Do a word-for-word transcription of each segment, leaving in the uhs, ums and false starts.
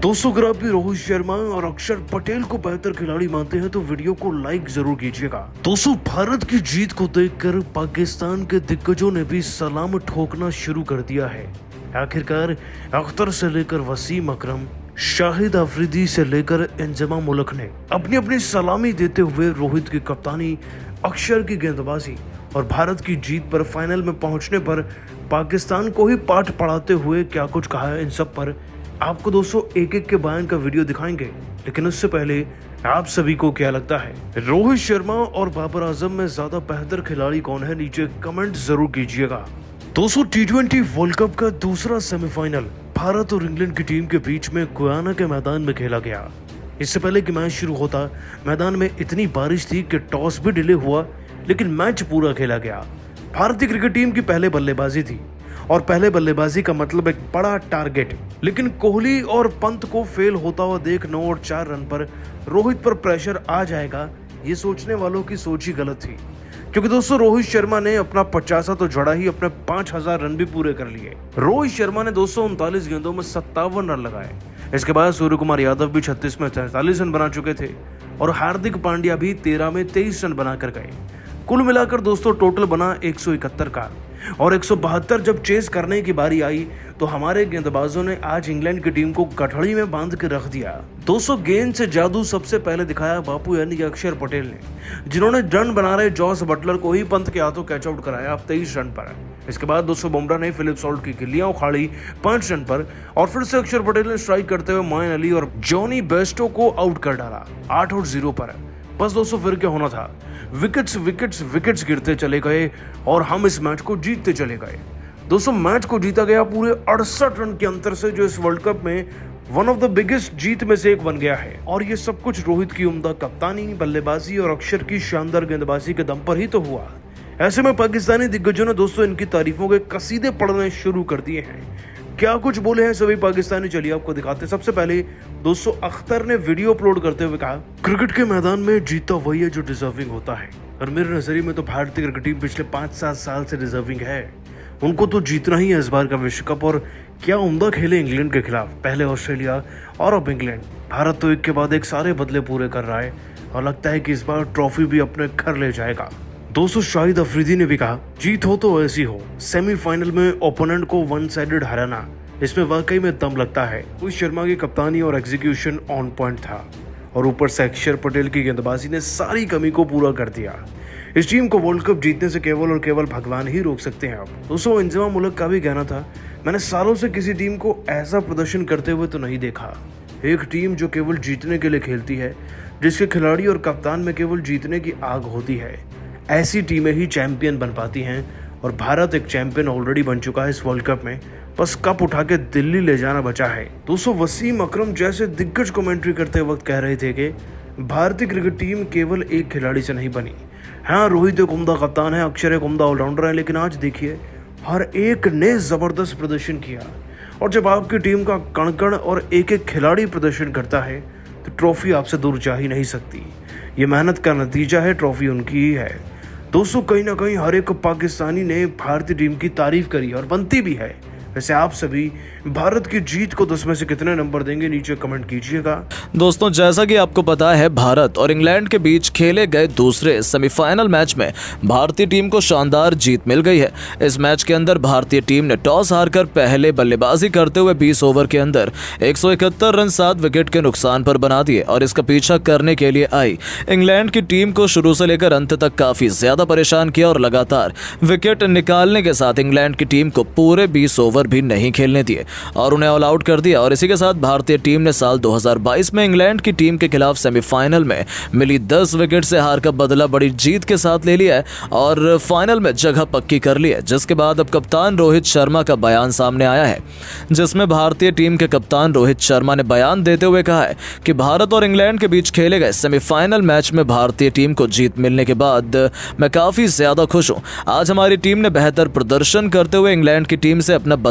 दोस्तों अगर आप भी रोहित शर्मा और अक्षर पटेल को बेहतर खिलाड़ी मानते हैं तो वीडियो को लाइक जरूर कीजिएगा। दोस्तों भारत की जीत को देखकर पाकिस्तान के दिग्गजों ने भी सलाम ठोकना शुरू कर दिया है। आखिरकार अख्तर से लेकर वसीम अकरम, शाहिद अफरीदी से लेकर इंजमाम उल-हक ने अपनी अपनी सलामी देते हुए रोहित की कप्तानी, अक्षर की गेंदबाजी और भारत की जीत पर फाइनल में पहुंचने पर पाकिस्तान को ही पाठ पढ़ाते हुए क्या कुछ कहा है, इन सब पर आपको दोस्तों एक एक के बयान का वीडियो दिखाएंगे। लेकिन उससे पहले आप सभी को क्या लगता है, रोहित शर्मा और बाबर आजम में ज्यादा बेहतर खिलाड़ी कौन है? नीचे कमेंट जरूर कीजिएगा। दोस्तों टी ट्वेंटी वर्ल्ड कप का दूसरा सेमीफाइनल भारत और इंग्लैंड की टीम के बीच में गुयाना के मैदान में खेला गया। इससे पहले कि मैच शुरू होता मैदान में इतनी बारिश थी कि टॉस भी डिले हुआ, लेकिन मैच पूरा खेला गया। भारतीय क्रिकेट टीम की पहले बल्लेबाजी थी और पहले बल्लेबाजी का मतलब एक बड़ा टारगेट, लेकिन कोहली और पंत को फेल होता हुआ देख नौ और चार रन पर रोहित पर प्रेशर आ जाएगा, ये सोचने वालों की सोच ही गलत थी। क्योंकि दोस्तों रोहित शर्मा ने अपना पचासा तो जड़ा ही, अपने पांच हजार रन भी पूरे कर लिए। रोहित शर्मा ने दो सौ उनतालीस गेंदों में सत्तावन रन लगाए। इसके बाद सूर्य कुमार यादव भी छत्तीस में तैंतालीस रन बना चुके थे और हार्दिक पांड्या भी तेरह में तेईस रन बनाकर गए। कुल मिलाकर दोस्तों टोटल बना एक सौ इकहत्तर का, और एक सौ बहत्तर जब चेस करने की बारी आई तो हमारे गेंदबाजों ने आज इंग्लैंड की टीम को गठड़ी में बांध के रख दिया। दोस्तों गेंद से जादू सबसे पहले दिखाया बापू यानी कि अक्षर पटेल ने, जिन्होंने रन बना रहे जॉस बटलर को ही पंत के हाथों कैच आउट कराया अब तेईस रन पर। इसके बाद दोस्तों बुमराह ने फिलिप सॉल्ट की गिल्लियां उखाड़ी पांच रन पर, और फिर से अक्षर पटेल ने स्ट्राइक करते हुए मोइन अली और जॉनी बेस्टो को आउट कर डाला आठ और जीरो पर। बस दोस्तों फिर क्या होना था, विकेट्स विकेट्स विकेट्स गिरते चले गए और हम इस मैच को जीतते चले गए। दोस्तों मैच को जीता गया पूरे अड़सठ रन के अंतर से, जो इस वर्ल्ड कप में वन ऑफ द बिगेस्ट जीत में से एक बन गया है। और ये सब कुछ रोहित की उम्दा कप्तानी, बल्लेबाजी और अक्षर की शानदार गेंदबाजी के दम पर ही तो हुआ। ऐसे में पाकिस्तानी दिग्गजों ने दोस्तों इनकी तारीफों के कसीदे पढ़ने शुरू कर दिए हैं। क्या कुछ बोले हैं सभी पाकिस्तानी, चलिए आपको दिखाते। सबसे पहले दोस्तों अख्तर ने वीडियो अपलोड करते हुए कहा, क्रिकेट के मैदान में जीता वही है जो डिजर्विंग होता है, और मेरे नजरिए में तो भारतीय क्रिकेट टीम पिछले पाँच सात साल से डिजर्विंग है। उनको तो जीतना ही है इस बार का विश्व कप। और क्या उम्दा खेले इंग्लैंड के खिलाफ, पहले ऑस्ट्रेलिया और अब इंग्लैंड। भारत तो एक के बाद एक सारे बदले पूरे कर रहा है और लगता है कि इस बार ट्रॉफी भी अपने घर ले जाएगा। दोस्तों शाहिद अफरीदी ने भी कहा, जीत हो तो ऐसी हो, सेमीफाइनल में ओपोनेंट को वन साइडेड हराना, इसमें वाकई में दम लगता है। रोहित शर्मा की कप्तानी और एग्जीक्यूशन ऑन पॉइंट था, और ऊपर से अक्षर पटेल की गेंदबाजी ने सारी कमी को पूरा कर दिया। इस टीम को वर्ल्ड कप जीतने से केवल और केवल भगवान ही रोक सकते हैं। अब दोस्तों इंजमाम उल-हक का भी कहना था, मैंने सालों से किसी टीम को ऐसा प्रदर्शन करते हुए तो नहीं देखा। एक टीम जो केवल जीतने के लिए खेलती है, जिसके खिलाड़ी और कप्तान में केवल जीतने की आग होती है, ऐसी टीमें ही चैंपियन बन पाती हैं। और भारत एक चैंपियन ऑलरेडी बन चुका है इस वर्ल्ड कप में, बस कप उठा के दिल्ली ले जाना बचा है। दोस्तों वसीम अकरम जैसे दिग्गज कमेंट्री करते वक्त कह रहे थे कि भारतीय क्रिकेट टीम केवल एक खिलाड़ी से नहीं बनी। हाँ रोहित एक उम्दा कप्तान है, अक्षर एक उम्दा ऑलराउंडर है, लेकिन आज देखिए हर एक ने जबरदस्त प्रदर्शन किया। और जब आपकी टीम का कण कण और एक एक खिलाड़ी प्रदर्शन करता है तो ट्रॉफी आपसे दूर जा ही नहीं सकती। ये मेहनत का नतीजा है, ट्रॉफी उनकी ही है। दोस्तों कहीं ना कहीं हर एक पाकिस्तानी ने भारतीय टीम की तारीफ करी और बनती भी है। वैसे आप सभी भारत की जीत को दस में से कितने नंबर देंगे, नीचे कमेंट कीजिएगा। दोस्तों जैसा कि आपको पता है, भारत और इंग्लैंड के बीच खेले गए दूसरे सेमीफाइनल मैच में भारतीय टीम को शानदार जीत मिल गई है। इस मैच के अंदर भारतीय टीम ने टॉस हारकर पहले बल्लेबाजी करते हुए बीस ओवर के अंदर एक सौ इकहत्तर रन सात विकेट के नुकसान पर बना दिए, और इसका पीछा करने के लिए आई इंग्लैंड की टीम को शुरू से लेकर अंत तक काफी ज्यादा परेशान किया और लगातार विकेट निकालने के साथ इंग्लैंड की टीम को पूरे बीस ओवर भी नहीं खेलने दिए और उन्हें ऑल आउट कर दिया। और इसी के साथ भारतीय टीम ने साल दो हज़ार बाईस में इंग्लैंड की टीम के खिलाफ सेमीफाइनल में मिली दस विकेट से हार का बदला बड़ी जीत के साथ ले लिया है और फाइनल में जगह पक्की कर ली है। जिसके बाद अब कप्तान रोहित शर्मा का बयान सामने आया है, जिसमें भारतीय टीम के कप्तान रोहित शर्मा ने बयान देते हुए कहा है कि भारत और इंग्लैंड के बीच खेले गए सेमीफाइनल मैच में भारतीय टीम को जीत मिलने के बाद मैं काफी ज्यादा खुश हूं। आज हमारी टीम ने बेहतर प्रदर्शन करते हुए इंग्लैंड की टीम से अपना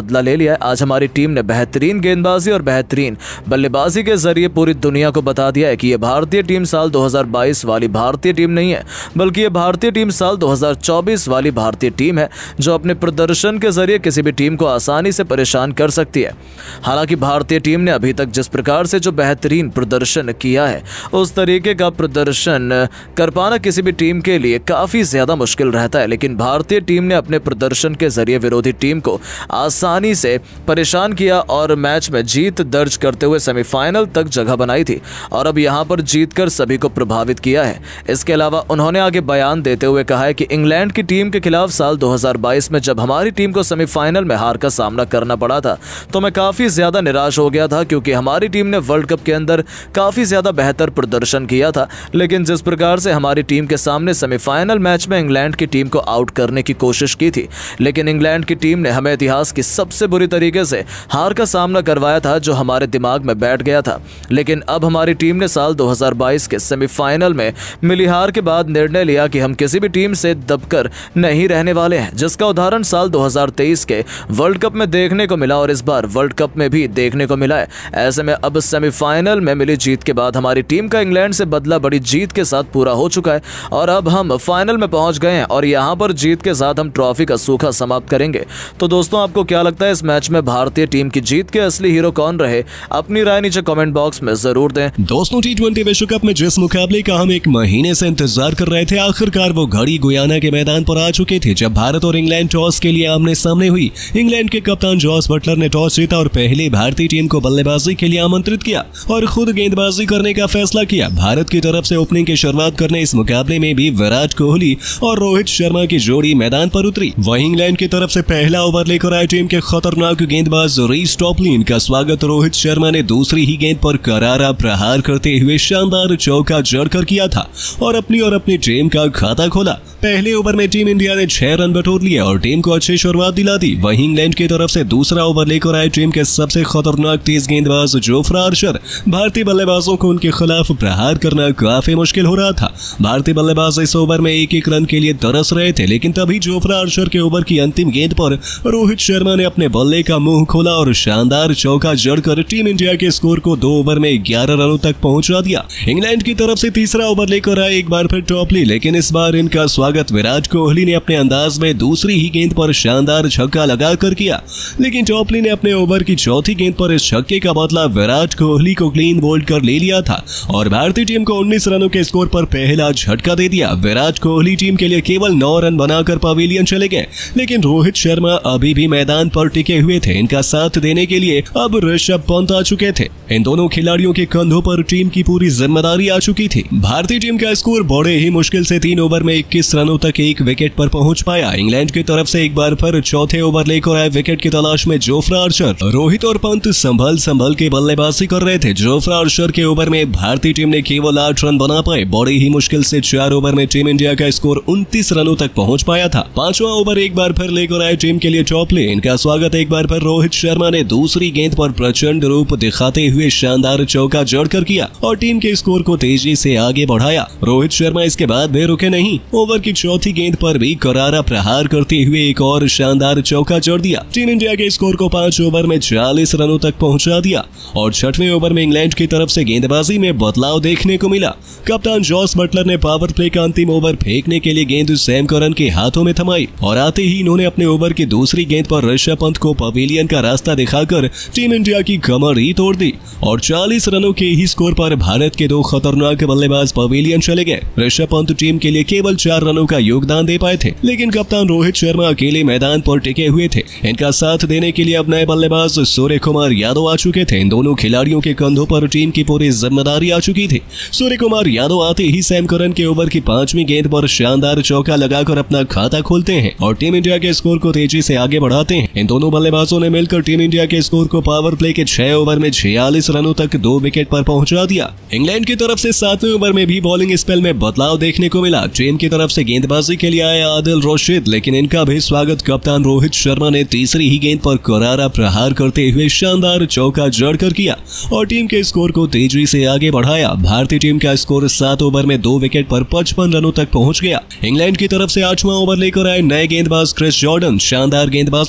बदला ले लिया है। आज हमारी टीम ने बेहतरीन गेंदबाजी और बेहतरीन बल्लेबाजी के जरिए पूरी दुनिया को बता दिया है कि ये भारतीय टीम साल दो हज़ार बाईस वाली भारतीय टीम नहीं है, बल्कि ये भारतीय टीम साल दो हज़ार चौबीस वाली भारतीय टीम है, जो अपने प्रदर्शन के जरिए किसी भी टीम को आसानी से परेशान कर सकती है। हालांकि भारतीय टीम ने अभी तक जिस प्रकार से जो बेहतरीन प्रदर्शन किया है, उस तरीके का प्रदर्शन कर पाना किसी भी टीम के लिए काफ़ी ज़्यादा मुश्किल रहता है, लेकिन भारतीय टीम ने अपने प्रदर्शन के जरिए विरोधी टीम को आसानी से परेशान किया और मैच में जीत दर्ज करते हुए सेमीफाइनल तक जगह बनाई थी और अब यहां पर जीतकर सभी को प्रभावित किया है। इसके अलावा उन्होंने आगे बयान देते हुए कहा है कि इंग्लैंड की टीम के खिलाफ साल दो हज़ार बाईस में जब हमारी टीम को सेमीफाइनल में हार का सामना करना पड़ा था तो मैं काफ़ी ज़्यादा निराश हो गया था, क्योंकि हमारी टीम ने वर्ल्ड कप के अंदर काफ़ी ज़्यादा बेहतर प्रदर्शन किया था, लेकिन जिस प्रकार से हमारी टीम के सामने सेमीफाइनल मैच में इंग्लैंड की टीम को आउट करने की कोशिश की थी, लेकिन इंग्लैंड की टीम ने हमें इतिहास की सबसे बुरी तरीके से हार का सामना करवाया था, जो हमारे दिमाग में बैठ गया था। लेकिन अब हमारी टीम ने साल दो हज़ार बाईस के सेमीफाइनल में मिली हार के बाद निर्णय लिया कि हम किसी भी टीम से दबकर नहीं रहने वाले हैं, जिसका उदाहरण साल दो हज़ार तेईस के वर्ल्ड कप में देखने को मिला और इस बार वर्ल्ड कप में भी देखने को मिला है। ऐसे में अब सेमीफाइनल में मिली जीत के बाद हमारी टीम का इंग्लैंड से बदला बड़ी जीत के साथ पूरा हो चुका है और अब हम फाइनल में पहुंच गए हैं और यहां पर जीत के साथ हम ट्रॉफी का सूखा समाप्त करेंगे। तो दोस्तों, आपको क्या लगता है इस मैच में भारतीय टीम की जीत के असली हीरो कौन रहे? अपनी राय नीचे कमेंट बॉक्स में जरूर दें। दोस्तों, टी ट्वेंटी विश्व कप में जिस मुकाबले का हम एक महीने से इंतजार कर रहे थे, आखिरकार वो घड़ी गुयाना के मैदान पर आ चुके थे, जब भारत और इंग्लैंड टॉस के लिए आमने सामने हुई। इंग्लैंड के कप्तान जॉस बटलर ने टॉस जीता और पहले भारतीय टीम को बल्लेबाजी के लिए आमंत्रित किया और खुद गेंदबाजी करने का फैसला किया। भारत की तरफ से ओपनिंग की शुरुआत करने इस मुकाबले में भी विराट कोहली और रोहित शर्मा की जोड़ी मैदान पर उतरी। वहीं इंग्लैंड की तरफ से पहला ओवर लेकर आए टीम के खतरनाक गेंदबाज रीस टॉपलिन का स्वागत रोहित शर्मा ने दूसरी ही गेंद पर करारा प्रहार करते हुए शानदार चौका जड़कर किया था और अपनी और अपनी टीम का खाता खोला। पहले ओवर में टीम इंडिया ने छह रन बटोर लिए और टीम को अच्छी शुरुआत दिला दी। वहीं इंग्लैंड की तरफ से दूसरा ओवर लेकर आए टीम के सबसे खतरनाक तेज गेंदबाज जोफ्रा आर्चर। भारतीय बल्लेबाजों को उनके खिलाफ प्रहार करना काफी मुश्किल हो रहा था। भारतीय बल्लेबाज इस ओवर में एक एक रन के लिए तरस रहे थे, लेकिन तभी जोफ्रा आर्चर के ओवर की अंतिम गेंद पर रोहित शर्मा ने अपने बल्ले का मुंह खोला और शानदार चौका जड़कर टीम इंडिया के स्कोर को दो ओवर में ग्यारह रनों तक पहुंचा दिया। इंग्लैंड की तरफ से तीसरा ओवर लेकर आए एक बार फिर टॉपली, लेकिन इस बार इनका स्वागत विराट कोहली ने अपने अंदाज में दूसरी ही गेंद पर शानदार छक्का लगाकर किया, लेकिन टॉपली ने अपने ओवर की चौथी गेंद पर इस छक्के का बदला विराट कोहली को क्लीन बोल्ड कर ले लिया था और भारतीय टीम को उन्नीस रनों के स्कोर पर पहला झटका दे दिया। विराट कोहली टीम के लिए केवल नौ रन बनाकर पवेलियन चले गए, लेकिन रोहित शर्मा अभी भी मैदान पर टिके हुए थे। इनका साथ देने के लिए अब ऋषभ पंत आ चुके थे। इन दोनों खिलाड़ियों के कंधों पर टीम की पूरी जिम्मेदारी आ चुकी थी। भारतीय टीम का स्कोर बड़े ही मुश्किल से तीन ओवर में इक्कीस रनों तक एक विकेट पर पहुंच पाया। इंग्लैंड की तरफ से एक बार फिर चौथे ओवर लेकर आए विकेट की तलाश में जोफ्रा आर्चर। रोहित और पंत संभल संभल के बल्लेबाजी कर रहे थे। जोफ्रा आर्चर के ओवर में भारतीय टीम ने केवल आठ रन बना पाए। बड़ी ही मुश्किल से चार ओवर में टीम इंडिया का स्कोर उनतीस रनों तक पहुंच पाया था। पांचवा ओवर एक बार फिर लेकर आए टीम के लिए टॉपली। इनका स्वागत एक बार फिर रोहित शर्मा ने दूसरी गेंद पर प्रचंड रूप दिखाते हुए शानदार चौका जड़कर किया और टीम के स्कोर को तेजी से आगे बढ़ाया। रोहित शर्मा इसके बाद भी रुके नहीं। ओवर की चौथी गेंद पर भी करारा प्रहार करते हुए एक और शानदार चौका जड़ दिया। टीम इंडिया के स्कोर को पांच ओवर में चालीस रनों तक पहुंचा दिया और छठवें ओवर में इंग्लैंड की तरफ से गेंदबाजी में बदलाव देखने को मिला। कप्तान जॉस बटलर ने पावर प्ले का अंतिम ओवर फेंकने के लिए गेंद सैम करन के हाथों में थमाई और आते ही इन्होंने अपने ओवर की दूसरी गेंद पर ऋषभ पंत को पवेलियन का रास्ता दिखाकर टीम इंडिया की कमर ही तोड़ दी और चालीस रनों के ही स्कोर पर भारत के दो खतरनाक बल्लेबाज पवेलियन चले गए। ऋषभ पंत टीम के लिए केवल चार रनों का योगदान दे पाए थे, लेकिन कप्तान रोहित शर्मा अकेले मैदान पर टिके हुए थे। इनका साथ देने के लिए अब नए बल्लेबाज सूर्य कुमार यादव आ चुके थे। इन दोनों खिलाड़ियों के कंधों पर टीम की पूरी जिम्मेदारी आ चुकी थी। सूर्य कुमार यादव आते ही सैम करन के ओवर की पांचवी गेंद पर शानदार चौका लगाकर अपना खाता खोलते हैं और टीम इंडिया के स्कोर को तेजी से आगे बढ़ाते हैं। इन दोनों बल्लेबाजों ने मिलकर टीम इंडिया के स्कोर को पावर प्ले के छह ओवर में छियालीस रनों तक दो विकेट पर पहुंचा दिया। इंग्लैंड की तरफ से सातवें ओवर में भी बॉलिंग स्पेल में बदलाव देखने को मिला। टीम की तरफ से गेंदबाजी के लिए आए आदिल रशीद, लेकिन इनका भी स्वागत कप्तान रोहित शर्मा ने तीसरी ही गेंद पर करारा प्रहार करते हुए शानदार चौका जड़कर किया और टीम के स्कोर को तेजी से आगे बढ़ाया। भारतीय टीम का स्कोर सात ओवर में दो विकेट पर पचपन रनों तक पहुंच गया। इंग्लैंड की तरफ से आठवां ओवर लेकर आए नए गेंदबाज क्रिस जॉर्डन शानदार गेंदबाजी कर रहे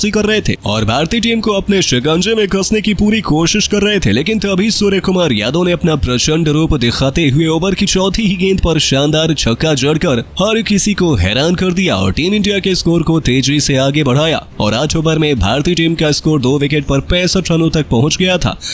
थे और भारतीय टीम को अपने शिकंजे में कसने की पूरी कोशिश कर रहे थे। लेकिन तभी सूर्य कुमार यादव ने अपना प्रचंड रूप दिखाते हुए ओवर की चौथी ही गेंद पर शानदार छक्का जड़कर हर किसी को हैरान कर दिया और टीम इंडिया के स्कोर को तेजी से आगे बढ़ाया और आठ ओवर में भारतीय टीम का स्कोर दो विकेट पर पैंसठ रनों तक पहुंच गया था।